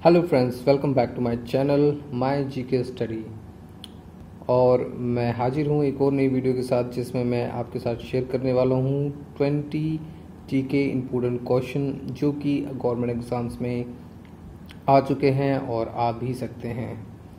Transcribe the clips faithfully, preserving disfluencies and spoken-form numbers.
Hello friends, welcome back to my channel my GK study. और मैं हाजिर हूँ एक और नई वीडियो के साथ, जिसमें मैं आपके साथ शेयर करने वाला हूँ ट्वेंटी जीके इम्पोर्टेंट क्वेश्चन जो कि गवर्नमेंट एग्ज़ाम्स में आ चुके हैं और आ भी सकते हैं।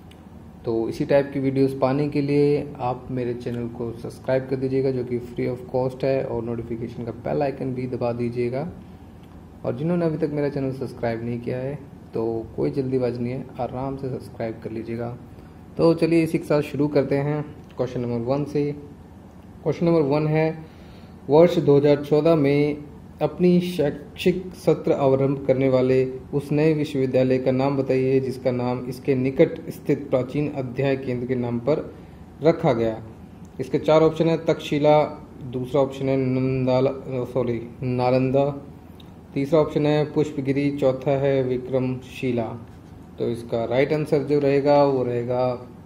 तो इसी टाइप की वीडियोस पाने के लिए आप मेरे चैनल को सब्सक्राइब कर दीजिएगा, जो कि फ्री ऑफ कॉस्ट है, और नोटिफिकेशन का बेल आइकन भी दबा दीजिएगा। और जिन्होंने अभी तक मेरा चैनल सब्सक्राइब नहीं किया है तो कोई जल्दीबाजी नहीं है, आराम से सब्सक्राइब कर लीजिएगा। तो चलिए इसी के साथ शुरू करते हैं क्वेश्चन नंबर वन से। क्वेश्चन नंबर वन है, वर्ष दो हज़ार चौदह में अपनी शैक्षिक सत्र आरंभ करने वाले उस नए विश्वविद्यालय का नाम बताइए जिसका नाम इसके निकट स्थित प्राचीन अध्ययन केंद्र के नाम पर रखा गया। इसके चार ऑप्शन है, तक्षशिला, दूसरा ऑप्शन है नंदाला सॉरी नालंदा, तीसरा ऑप्शन है पुष्पगिरी, चौथा है विक्रमशिला। तो इसका राइट आंसर जो रहेगा वो रहेगा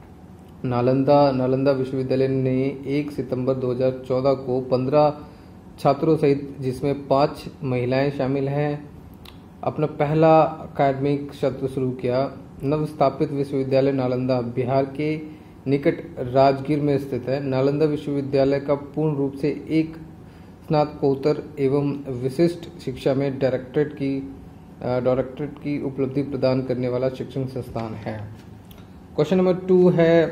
नालंदा। नालंदा विश्वविद्यालय ने एक सितंबर दो हज़ार चौदह को पंद्रह छात्रों सहित, जिसमें पाँच महिलाएं शामिल हैं, अपना पहला अकादमिक सत्र शुरू किया। नवस्थापित विश्वविद्यालय नालंदा बिहार के निकट राजगीर में स्थित है। नालंदा विश्वविद्यालय का पूर्ण रूप से एक स्नातकोत्तर एवं विशिष्ट शिक्षा में डायरेक्टरेट की डायरेक्टरेट की उपलब्धि प्रदान करने वाला शिक्षण संस्थान है। क्वेश्चन नंबर टू है,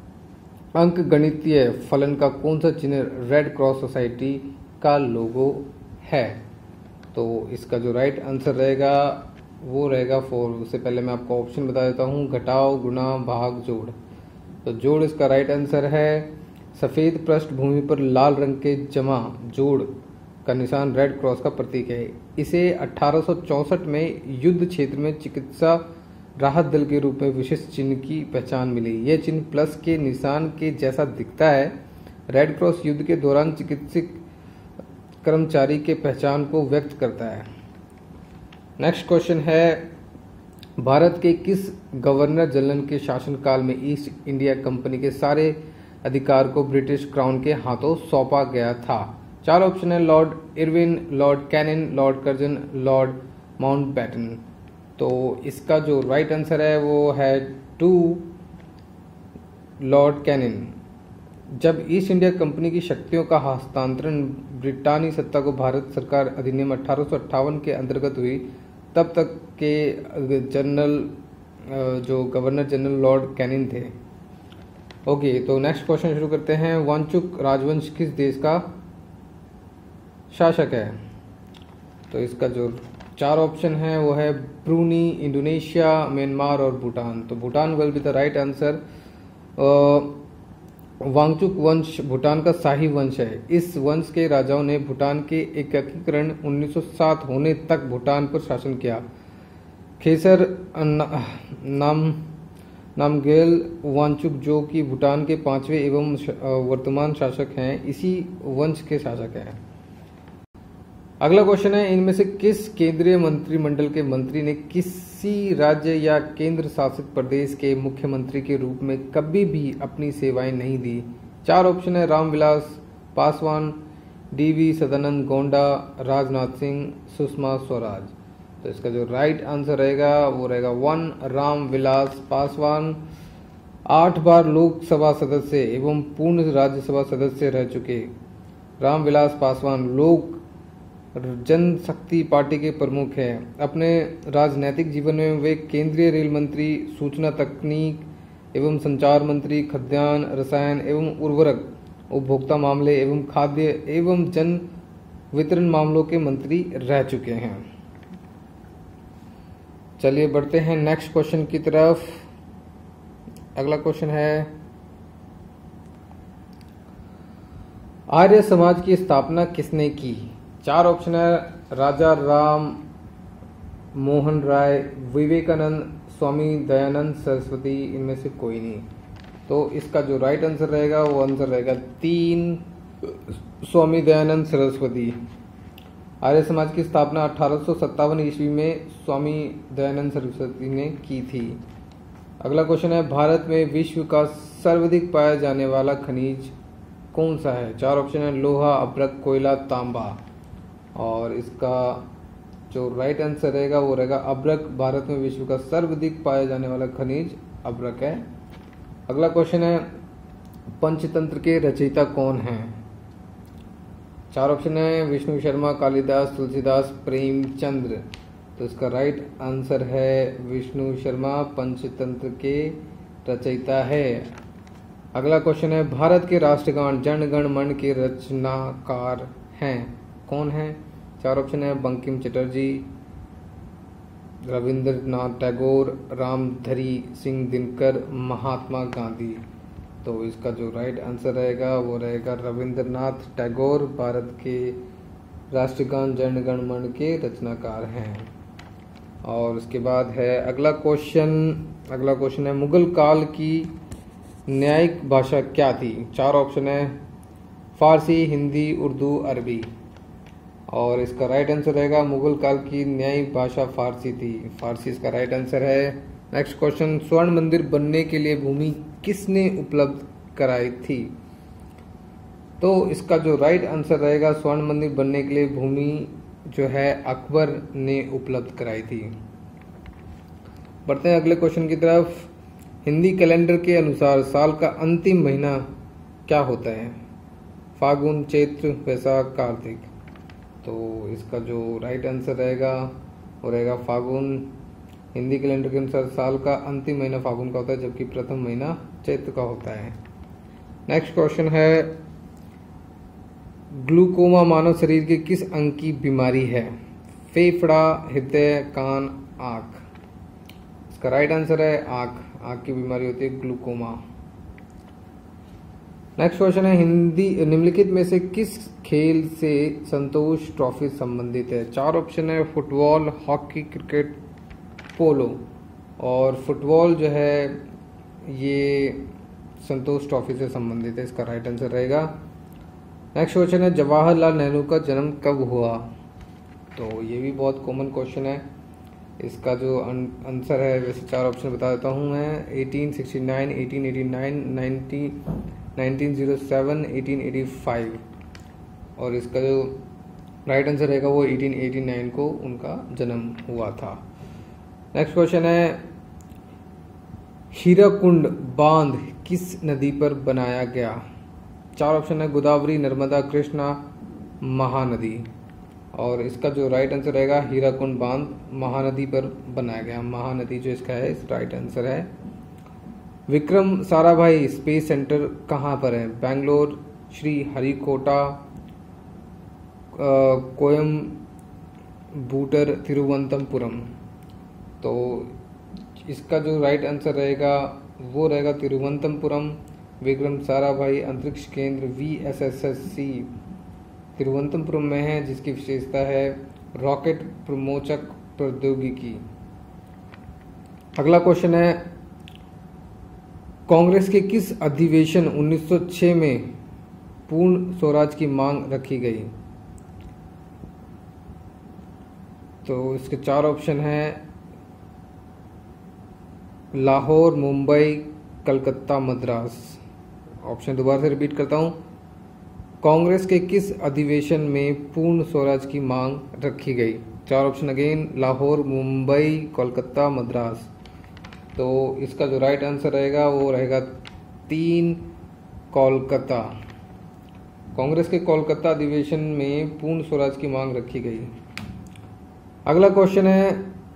अंक गणितीय फलन का कौन सा चिन्ह रेड क्रॉस सोसाइटी का लोगो है? तो इसका जो राइट आंसर रहेगा वो रहेगा फोर। उससे पहले मैं आपको ऑप्शन बता देता हूँ, घटाओ, गुणा, भाग, जोड़। तो जोड़ इसका राइट आंसर है। सफ़ेद पृष्ठभूमि पर लाल रंग के जमा जोड़ का निशान रेड क्रॉस का प्रतीक है। इसे अठारह सौ चौंसठ में युद्ध क्षेत्र में चिकित्सा राहत दल के रूप में विशिष्ट चिन्ह की पहचान मिली। यह चिन्ह प्लस के निशान के जैसा दिखता है। रेड क्रॉस युद्ध के दौरान चिकित्सक कर्मचारी के पहचान को व्यक्त करता है। नेक्स्ट क्वेश्चन है, भारत के किस गवर्नर जनरल के शासनकाल में ईस्ट इंडिया कंपनी के सारे अधिकार को ब्रिटिश क्राउन के हाथों सौंपा गया था? चार ऑप्शन है, lord Irwin, lord Canning, lord Curzon, lord Mountbatten. तो इसका जो राइट आंसर है वो है टू, लॉर्ड कैनिन। जब ईस्ट इंडिया कंपनी की शक्तियों का हस्तांतरण ब्रिटानी सत्ता को भारत सरकार अधिनियम अठारह सौ अट्ठावन के अंतर्गत हुई, तब तक के जनरल जो गवर्नर जनरल लॉर्ड कैनिन थे। ओके okay, तो नेक्स्ट क्वेश्चन शुरू करते हैं। वांचुक राजवंश किस देश का शासक है? तो इसका जो चार ऑप्शन है वो है ब्रूनी, इंडोनेशिया, म्यांमार और भूटान। तो Bhutan will be the right answer. Wangchuck वंश भूटान का शाही वंश है। इस वंश के राजाओं ने भूटान के एकीकरण उन्नीस सौ सात होने तक भूटान पर शासन किया। खेसर नाम नामग्याल वांगचुक, जो कि भूटान के पांचवें एवं वर्तमान शासक हैं, इसी वंश के शासक हैं। अगला क्वेश्चन है, इनमें से किस केंद्रीय मंत्रिमंडल के मंत्री ने किसी राज्य या केंद्र शासित प्रदेश के मुख्यमंत्री के रूप में कभी भी अपनी सेवाएं नहीं दी? चार ऑप्शन है, रामविलास पासवान, डीवी सदानंद गौड़ा, राजनाथ सिंह, सुषमा स्वराज। तो इसका जो राइट आंसर रहेगा वो रहेगा वन, रामविलास पासवान। आठ बार लोकसभा सदस्य एवं पूर्ण राज्यसभा सदस्य रह चुके रामविलास पासवान लोक जनशक्ति पार्टी के प्रमुख हैं। अपने राजनीतिक जीवन में वे केंद्रीय रेल मंत्री, सूचना तकनीक एवं संचार मंत्री, खाद्यान्न, रसायन एवं उर्वरक, उपभोक्ता मामले एवं खाद्य एवं जन वितरण मामलों के मंत्री रह चुके हैं। चलिए बढ़ते हैं नेक्स्ट क्वेश्चन की तरफ। अगला क्वेश्चन है, आर्य समाज की स्थापना किसने की? चार ऑप्शन है, राजा राम मोहन राय, विवेकानंद, स्वामी दयानंद सरस्वती। इनमें से कोई नहीं। तो इसका जो राइट आंसर रहेगा वो आंसर रहेगा तीन, स्वामी दयानंद सरस्वती। आर्य समाज की स्थापना अठारह सौ सत्तावन ईस्वी में स्वामी दयानंद सरस्वती ने की थी। अगला क्वेश्चन है, भारत में विश्व का सर्वाधिक पाया जाने वाला खनिज कौन सा है? चार ऑप्शन है, लोहा, अभ्रक, कोयला, तांबा। और इसका जो राइट आंसर रहेगा वो रहेगा अब्रक। भारत में विश्व का सर्वाधिक पाया जाने वाला खनिज अब्रक है। अगला क्वेश्चन है, पंचतंत्र के रचयिता कौन हैं? चार ऑप्शन है, विष्णु शर्मा, कालिदास, तुलसीदास, प्रेमचंद्र। तो इसका राइट आंसर है विष्णु शर्मा पंचतंत्र के रचयिता है। अगला क्वेश्चन है, भारत के राष्ट्रगान जन गण मन के रचनाकार हैं, कौन हैं? चार ऑप्शन है, बंकिम चटर्जी, रविंद्रनाथ टैगोर, रामधारी सिंह दिनकर, महात्मा गांधी। तो इसका जो राइट आंसर रहेगा वो रहेगा रविंद्रनाथ टैगोर भारत के राष्ट्रगान जन गण मन के रचनाकार हैं। और उसके बाद है अगला क्वेश्चन अगला क्वेश्चन है, मुगल काल की न्यायिक भाषा क्या थी? चार ऑप्शन है, फारसी, हिंदी, उर्दू, अरबी। और इसका राइट आंसर रहेगा मुगल काल की न्यायिक भाषा फारसी थी। फारसी इसका राइट आंसर है। नेक्स्ट क्वेश्चन, स्वर्ण मंदिर बनने के लिए भूमि किसने उपलब्ध कराई थी? तो इसका जो राइट आंसर रहेगा स्वर्ण मंदिर बनने के लिए भूमि जो है अकबर ने उपलब्ध कराई थी। बढ़ते हैं अगले क्वेश्चन की तरफ। हिंदी कैलेंडर के अनुसार साल का अंतिम महीना क्या होता है? फागुन, चैत्र, वैशाख, कार्तिक। तो इसका जो राइट आंसर रहेगा वो रहेगा फागुन। हिंदी कैलेंडर के अनुसार साल का अंतिम महीना फागुन का होता है, जबकि प्रथम महीना चैत्र का होता है। नेक्स्ट क्वेश्चन है, ग्लूकोमा मानव शरीर के किस अंग की बीमारी है? फेफड़ा, हृदय, कान, आंख। इसका राइट आंसर है आंख। आंख की बीमारी होती है ग्लूकोमा। नेक्स्ट क्वेश्चन है, हिंदी निम्नलिखित में से किस खेल से संतोष ट्रॉफी संबंधित है? चार ऑप्शन है, फुटबॉल, हॉकी, क्रिकेट, पोलो। और फुटबॉल जो है ये संतोष ट्रॉफी से संबंधित है। इसका राइट आंसर रहेगा। नेक्स्ट क्वेश्चन है, जवाहरलाल नेहरू का जन्म कब हुआ? तो ये भी बहुत कॉमन क्वेश्चन है। इसका जो आंसर है वैसे चार ऑप्शन बता देता हूँ मैं, अठारह सौ उनहत्तर, अठारह सौ नवासी, उन्नीस सौ सात, अठारह सौ पचासी। और इसका जो राइट आंसर रहेगा वो अठारह सौ नवासी को उनका जन्म हुआ था। नेक्स्ट क्वेश्चन है, हीराकुंड बांध किस नदी पर बनाया गया? चार ऑप्शन है, गोदावरी, नर्मदा, कृष्णा, महानदी। और इसका जो राइट आंसर रहेगा हीराकुंड बांध महानदी पर बनाया गया। महानदी जो इसका है इस राइट आंसर है। विक्रम साराभाई स्पेस सेंटर कहाँ पर है? बेंगलोर, श्री हरिकोटा, कोयम्बटूर, तिरुवनंतपुरम। तो इसका जो राइट आंसर रहेगा वो रहेगा तिरुवनंतपुरम। विक्रम साराभाई अंतरिक्ष केंद्र V S S S C Thiruvananthapuram में है, जिसकी विशेषता है रॉकेट प्रमोचक प्रौद्योगिकी। अगला क्वेश्चन है, कांग्रेस के किस अधिवेशन उन्नीस सौ छह में पूर्ण स्वराज की मांग रखी गई? तो इसके चार ऑप्शन हैं, लाहौर, मुंबई, कलकत्ता, मद्रास। ऑप्शन दोबारा से रिपीट करता हूं, कांग्रेस के किस अधिवेशन में पूर्ण स्वराज की मांग रखी गई? चार ऑप्शन अगेन, लाहौर, मुंबई, कोलकाता, मद्रास। तो इसका जो राइट आंसर रहेगा वो रहेगा तीन, कोलकाता। कांग्रेस के कोलकाता अधिवेशन में पूर्ण स्वराज की मांग रखी गई। अगला क्वेश्चन है,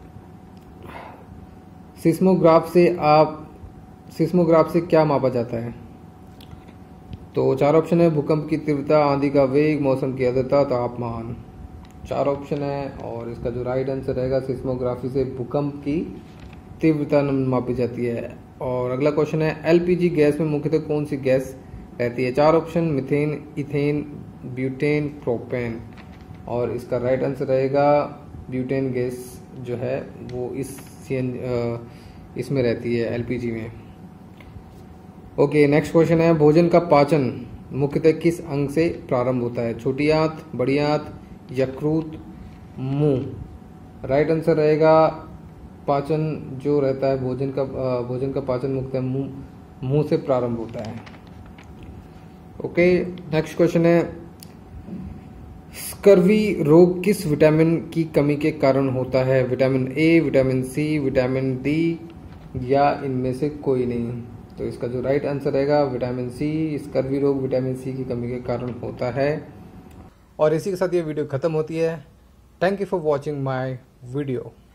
सिस्मोग्राफ से आप सिस्मोग्राफ से क्या मापा जाता है? तो चार ऑप्शन है, भूकंप की तीव्रता, आंधी का वेग, मौसम की आर्द्रता, तापमान। चार ऑप्शन है और इसका जो राइट आंसर रहेगा सिस्मोग्राफी से भूकंप की तीव्रता मापी जाती है। और अगला क्वेश्चन है, एलपीजी गैस में मुख्यतः कौन सी गैस रहती है? चार option, methane, ethane, butane, propane. और इसका राइट आंसर रहेगा ब्यूटेन गैस जो है वो इस इसमें रहती है एलपीजी में। ओके, नेक्स्ट क्वेश्चन है, भोजन का पाचन मुख्यतः किस अंग से प्रारंभ होता है? छोटी आंत, बड़ी आंत, यकृत, मुंह। राइट आंसर रहेगा पाचन जो रहता है भोजन का भोजन का पाचन मुख्यतः मुंह मुंह से प्रारंभ होता है। ओके, नेक्स्ट क्वेश्चन है, स्कर्वी रोग किस विटामिन की कमी के कारण होता है? Vitamin A, vitamin C, vitamin D या इनमें से कोई नहीं? तो इसका जो राइट आंसर रहेगा विटामिन सी। स्कर्वी रोग विटामिन सी की कमी के कारण होता है। और इसी के साथ ये वीडियो ख़त्म होती है। Thank you for watching my video.